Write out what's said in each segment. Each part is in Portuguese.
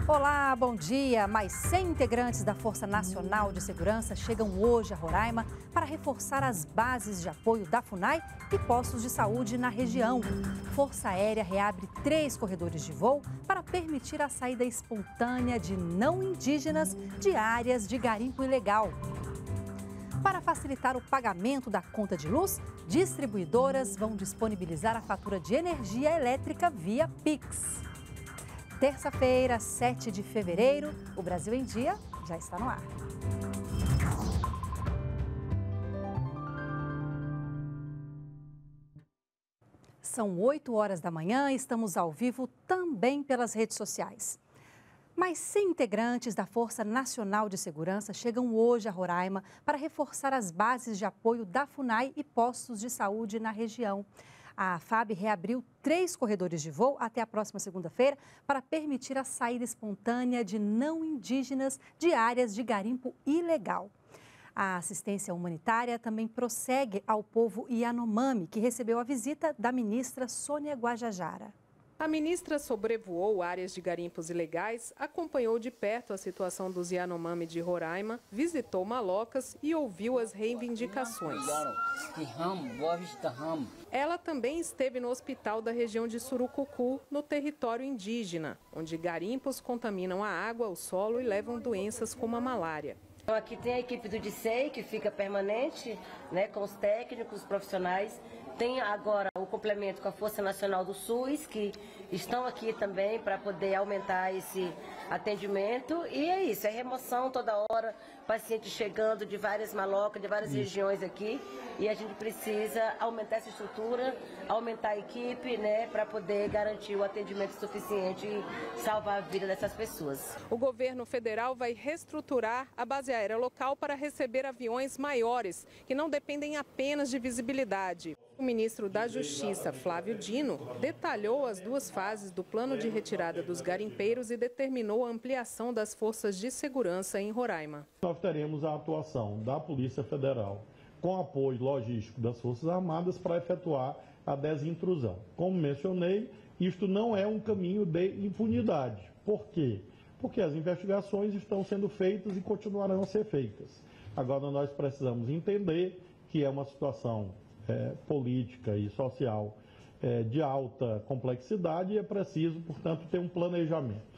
Olá, bom dia. Mais 100 integrantes da Força Nacional de Segurança chegam hoje a Roraima para reforçar as bases de apoio da FUNAI e postos de saúde na região. Força Aérea reabre 3 corredores de voo para permitir a saída espontânea de não indígenas de áreas de garimpo ilegal. Para facilitar o pagamento da conta de luz, distribuidoras vão disponibilizar a fatura de energia elétrica via Pix. Terça-feira, 7 de fevereiro, o Brasil em Dia já está no ar. São 8 horas da manhã e estamos ao vivo também pelas redes sociais. Mais 100 integrantes da Força Nacional de Segurança chegam hoje a Roraima para reforçar as bases de apoio da FUNAI e postos de saúde na região. A FAB reabriu 3 corredores de voo até a próxima segunda-feira para permitir a saída espontânea de não indígenas de áreas de garimpo ilegal. A assistência humanitária também prossegue ao povo Yanomami, que recebeu a visita da ministra Sônia Guajajara. A ministra sobrevoou áreas de garimpos ilegais, acompanhou de perto a situação dos Yanomami de Roraima, visitou Malocas e ouviu as reivindicações. Ela também esteve no hospital da região de Surucucu, no território indígena, onde garimpos contaminam a água, o solo e levam doenças como a malária. Aqui tem a equipe do DICEI, que fica permanente, né, com os técnicos, os profissionais. Tem agora o complemento com a Força Nacional do SUS, que estão aqui também para poder aumentar esse atendimento. E é isso, é remoção toda hora, pacientes chegando de várias malocas, de várias regiões aqui. E a gente precisa aumentar essa estrutura, aumentar a equipe, né, para poder garantir o atendimento suficiente e salvar a vida dessas pessoas. O governo federal vai reestruturar a base aérea local para receber aviões maiores, que não dependem apenas de visibilidade. O ministro da Justiça, Flávio Dino, detalhou as 2 fases do plano de retirada dos garimpeiros e determinou a ampliação das forças de segurança em Roraima. Nós teremos a atuação da Polícia Federal com apoio logístico das Forças Armadas para efetuar a desintrusão. Como mencionei, isto não é um caminho de impunidade. Por quê? Porque as investigações estão sendo feitas e continuarão a ser feitas. Agora nós precisamos entender que é uma situação política e social de alta complexidade e é preciso, portanto, ter um planejamento.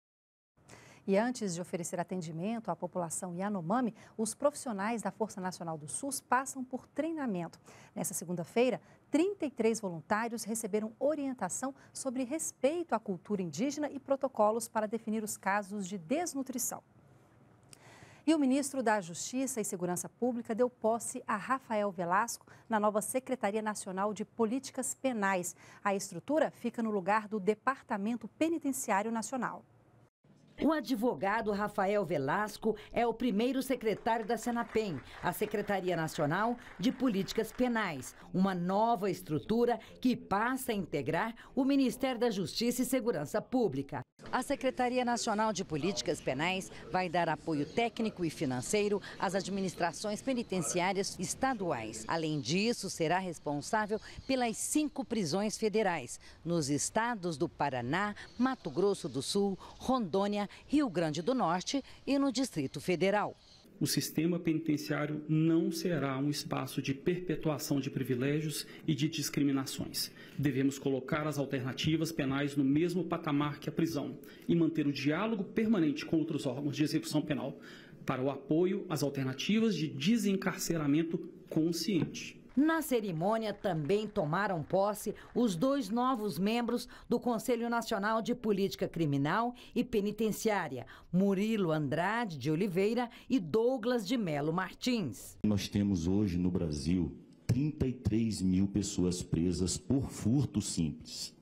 E antes de oferecer atendimento à população Yanomami, os profissionais da Força Nacional do SUS passam por treinamento. Nessa segunda-feira, 33 voluntários receberam orientação sobre respeito à cultura indígena e protocolos para definir os casos de desnutrição. E o ministro da Justiça e Segurança Pública deu posse a Rafael Velasco na nova Secretaria Nacional de Políticas Penais. A estrutura fica no lugar do Departamento Penitenciário Nacional. O advogado Rafael Velasco é o primeiro secretário da Senapen, a Secretaria Nacional de Políticas Penais, uma nova estrutura que passa a integrar o Ministério da Justiça e Segurança Pública. A Secretaria Nacional de Políticas Penais vai dar apoio técnico e financeiro às administrações penitenciárias estaduais. Além disso, será responsável pelas 5 prisões federais, nos estados do Paraná, Mato Grosso do Sul, Rondônia, Rio Grande do Norte e no Distrito Federal. O sistema penitenciário não será um espaço de perpetuação de privilégios e de discriminações. Devemos colocar as alternativas penais no mesmo patamar que a prisão e manter o diálogo permanente com outros órgãos de execução penal para o apoio às alternativas de desencarceramento consciente. Na cerimônia também tomaram posse os 2 novos membros do Conselho Nacional de Política Criminal e Penitenciária, Murilo Andrade de Oliveira e Douglas de Melo Martins. Nós temos hoje no Brasil 33 mil pessoas presas por furto simples,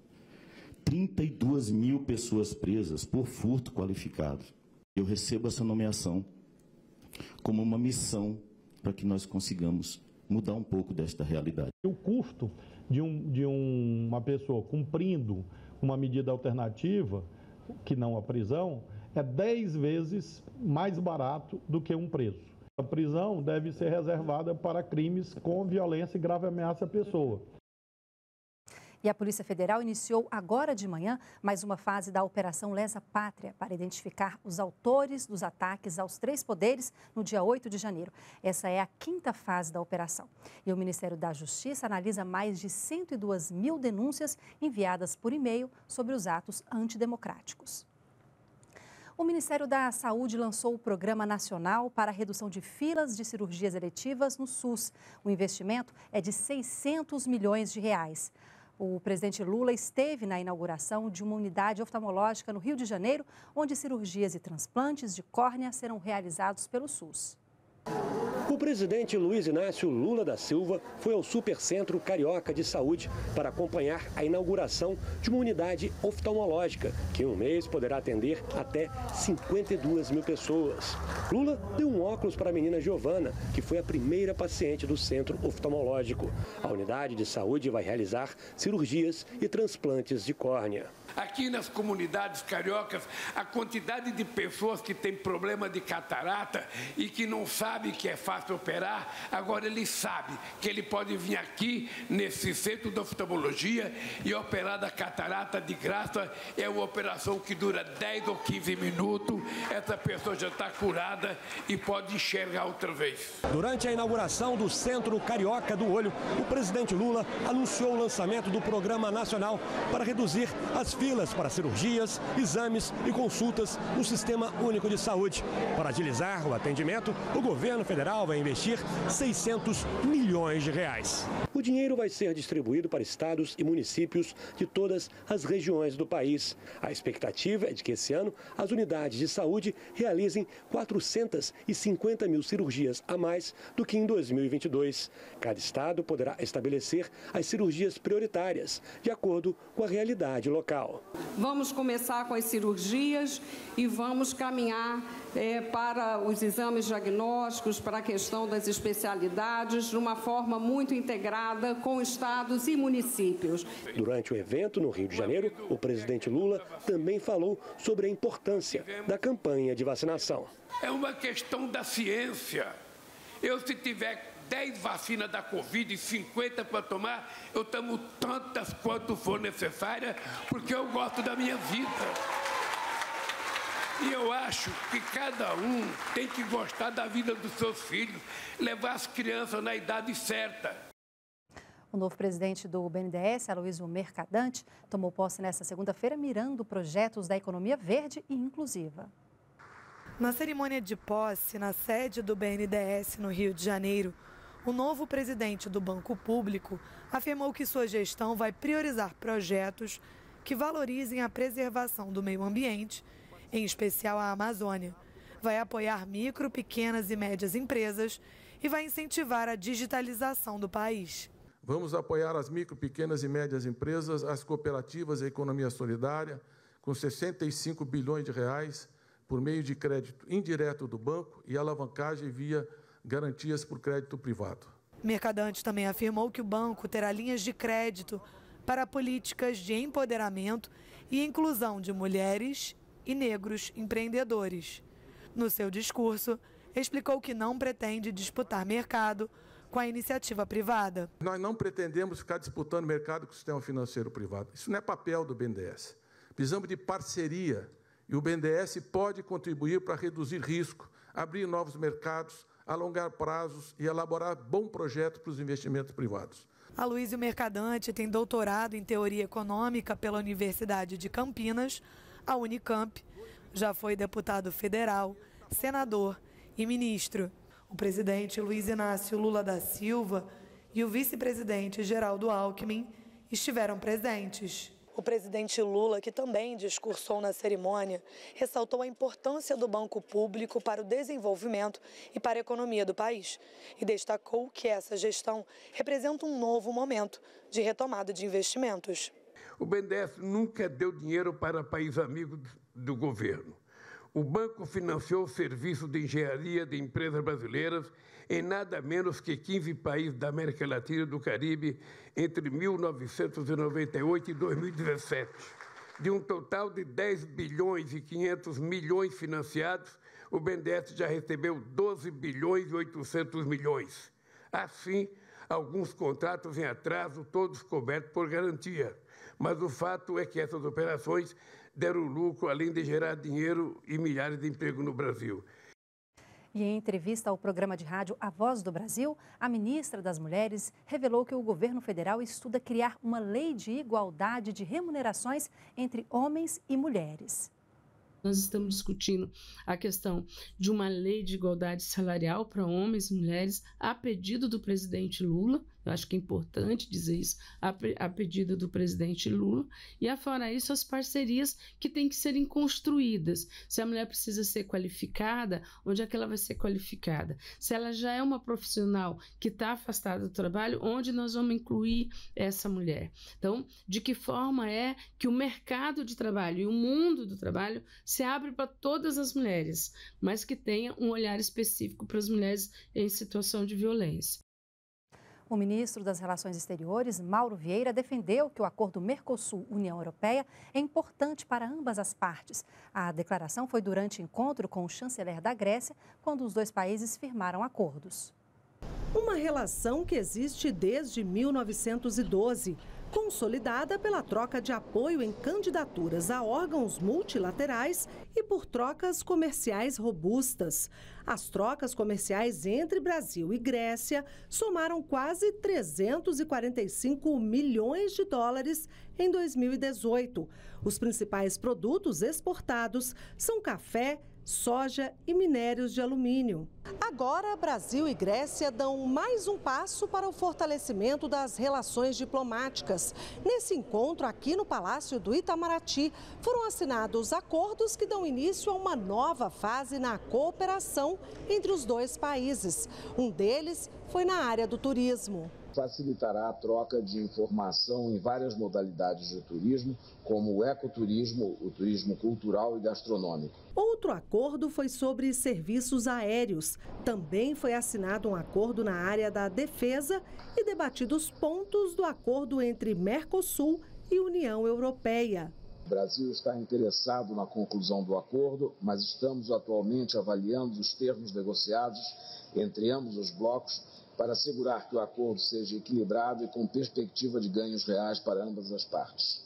32 mil pessoas presas por furto qualificado. Eu recebo essa nomeação como uma missão para que nós consigamos mudar um pouco desta realidade. O custo de uma pessoa cumprindo uma medida alternativa, que não a prisão, é 10 vezes mais barato do que um preso. A prisão deve ser reservada para crimes com violência e grave ameaça à pessoa. E a Polícia Federal iniciou agora de manhã mais uma fase da Operação Lesa Pátria para identificar os autores dos ataques aos 3 poderes no dia 8 de janeiro. Essa é a 5ª fase da operação. E o Ministério da Justiça analisa mais de 102 mil denúncias enviadas por e-mail sobre os atos antidemocráticos. O Ministério da Saúde lançou o Programa Nacional para a Redução de Filas de Cirurgias Eletivas no SUS. O investimento é de 600 milhões de reais. O presidente Lula esteve na inauguração de uma unidade oftalmológica no Rio de Janeiro, onde cirurgias e transplantes de córnea serão realizados pelo SUS. O presidente Luiz Inácio Lula da Silva foi ao Supercentro Carioca de Saúde para acompanhar a inauguração de uma unidade oftalmológica, que em um mês poderá atender até 52 mil pessoas. Lula deu um óculos para a menina Giovana, que foi a primeira paciente do centro oftalmológico. A unidade de saúde vai realizar cirurgias e transplantes de córnea. Aqui nas comunidades cariocas, a quantidade de pessoas que têm problema de catarata e que não sabe que é fácil operar, agora ele sabe que ele pode vir aqui nesse centro de oftalmologia e operar da catarata de graça. É uma operação que dura 10 ou 15 minutos, essa pessoa já está curada e pode enxergar outra vez. Durante a inauguração do Centro Carioca do Olho, o presidente Lula anunciou o lançamento do Programa Nacional para reduzir as filas para cirurgias, exames e consultas no Sistema Único de Saúde. Para agilizar o atendimento, o governo federal vai investir 600 milhões de reais. O dinheiro vai ser distribuído para estados e municípios de todas as regiões do país. A expectativa é de que esse ano as unidades de saúde realizem 450 mil cirurgias a mais do que em 2022. Cada estado poderá estabelecer as cirurgias prioritárias, de acordo com a realidade local. Vamos começar com as cirurgias e vamos caminhar para os exames diagnósticos, para a questão das especialidades, de uma forma muito integrada com estados e municípios. Durante o evento no Rio de Janeiro, o presidente Lula também falou sobre a importância da campanha de vacinação. É uma questão da ciência. Se tiver 10 vacinas da Covid e 50 para tomar, eu tomo tantas quanto for necessária, porque eu gosto da minha vida. E eu acho que cada um tem que gostar da vida dos seus filhos, levar as crianças na idade certa. O novo presidente do BNDES, Aloysio Mercadante, tomou posse nesta segunda-feira, mirando projetos da economia verde e inclusiva. Na cerimônia de posse, na sede do BNDES, no Rio de Janeiro, o novo presidente do Banco Público afirmou que sua gestão vai priorizar projetos que valorizem a preservação do meio ambiente, em especial a Amazônia. Vai apoiar micro, pequenas e médias empresas e vai incentivar a digitalização do país. Vamos apoiar as micro, pequenas e médias empresas, as cooperativas e a economia solidária, com 65 bilhões de reais por meio de crédito indireto do banco e alavancagem via garantias por crédito privado. Mercadante também afirmou que o banco terá linhas de crédito para políticas de empoderamento e inclusão de mulheres e negros empreendedores. No seu discurso, explicou que não pretende disputar mercado com a iniciativa privada. Nós não pretendemos ficar disputando mercado com o sistema financeiro privado. Isso não é papel do BNDES. Precisamos de parceria e o BNDES pode contribuir para reduzir risco, abrir novos mercados, alongar prazos e elaborar bom projeto para os investimentos privados. Aloysio Mercadante tem doutorado em Teoria Econômica pela Universidade de Campinas, a Unicamp. Já foi deputado federal, senador e ministro. O presidente Luiz Inácio Lula da Silva e o vice-presidente Geraldo Alckmin estiveram presentes. O presidente Lula, que também discursou na cerimônia, ressaltou a importância do Banco Público para o desenvolvimento e para a economia do país e destacou que essa gestão representa um novo momento de retomada de investimentos. O BNDES nunca deu dinheiro para país amigo do governo. O banco financiou o serviço de engenharia de empresas brasileiras em nada menos que 15 países da América Latina e do Caribe entre 1998 e 2017. De um total de 10 bilhões e 500 milhões financiados, o BNDES já recebeu 12 bilhões e 800 milhões. Assim, Alguns contratos em atraso, todos cobertos por garantia. Mas o fato é que essas operações deram lucro, além de gerar dinheiro e milhares de empregos no Brasil. E em entrevista ao programa de rádio A Voz do Brasil, a ministra das Mulheres revelou que o governo federal estuda criar uma lei de igualdade de remunerações entre homens e mulheres. Nós estamos discutindo a questão de uma lei de igualdade salarial para homens e mulheres a pedido do presidente Lula. Eu acho que é importante dizer isso, a pedido do presidente Lula. E, afora isso, as parcerias que têm que serem construídas. Se a mulher precisa ser qualificada, onde é que ela vai ser qualificada? Se ela já é uma profissional que está afastada do trabalho, onde nós vamos incluir essa mulher? Então, de que forma é que o mercado de trabalho e o mundo do trabalho se abre para todas as mulheres, mas que tenha um olhar específico para as mulheres em situação de violência. O ministro das Relações Exteriores, Mauro Vieira, defendeu que o acordo Mercosul-União Europeia é importante para ambas as partes. A declaração foi durante encontro com o chanceler da Grécia, quando os dois países firmaram acordos. Uma relação que existe desde 1912, consolidada pela troca de apoio em candidaturas a órgãos multilaterais e por trocas comerciais robustas. As trocas comerciais entre Brasil e Grécia somaram quase 345 milhões de dólares em 2018. Os principais produtos exportados são café, soja e minérios de alumínio. Agora, Brasil e Grécia dão mais um passo para o fortalecimento das relações diplomáticas. Nesse encontro aqui no Palácio do Itamaraty, foram assinados acordos que dão início a uma nova fase na cooperação entre os dois países. Um deles foi na área do turismo. Facilitará a troca de informação em várias modalidades de turismo, como o ecoturismo, o turismo cultural e gastronômico. Outro acordo foi sobre serviços aéreos. Também foi assinado um acordo na área da defesa e debatidos pontos do acordo entre Mercosul e União Europeia. O Brasil está interessado na conclusão do acordo, mas estamos atualmente avaliando os termos negociados entre ambos os blocos para assegurar que o acordo seja equilibrado e com perspectiva de ganhos reais para ambas as partes.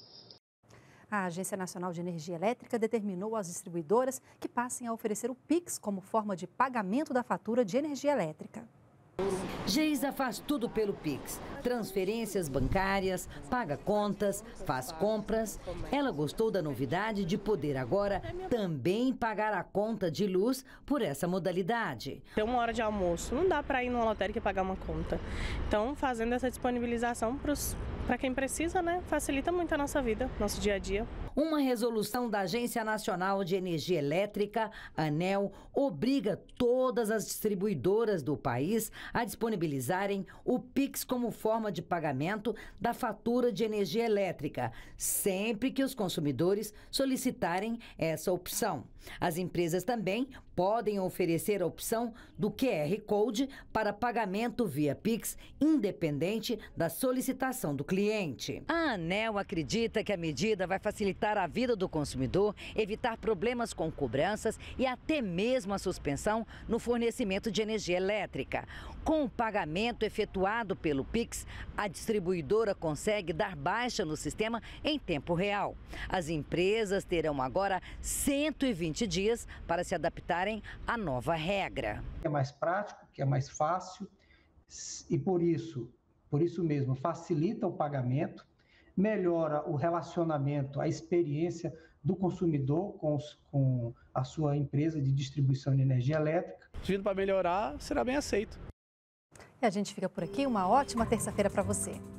A Agência Nacional de Energia Elétrica determinou às distribuidoras que passem a oferecer o PIX como forma de pagamento da fatura de energia elétrica. Geisa faz tudo pelo Pix. Transferências bancárias, paga contas, faz compras. Ela gostou da novidade de poder agora também pagar a conta de luz por essa modalidade. Tem uma hora de almoço, não dá para ir numa lotérica e pagar uma conta. Então, fazendo essa disponibilização para quem precisa, né, facilita muito a nossa vida, nosso dia a dia. Uma resolução da Agência Nacional de Energia Elétrica, ANEEL, obriga todas as distribuidoras do país a disponibilizarem o PIX como forma de pagamento da fatura de energia elétrica, sempre que os consumidores solicitarem essa opção. As empresas também podem oferecer a opção do QR Code para pagamento via PIX, independente da solicitação do cliente. A ANEEL acredita que a medida vai facilitar a vida do consumidor, evitar problemas com cobranças e até mesmo a suspensão no fornecimento de energia elétrica. Com o pagamento efetuado pelo PIX, a distribuidora consegue dar baixa no sistema em tempo real. As empresas terão agora 120 dias para se adaptarem à nova regra. É mais prático, que é mais fácil e por isso mesmo facilita o pagamento, melhora o relacionamento, a experiência do consumidor com a sua empresa de distribuição de energia elétrica. Vindo para melhorar, será bem aceito. E a gente fica por aqui. Uma ótima terça-feira para você.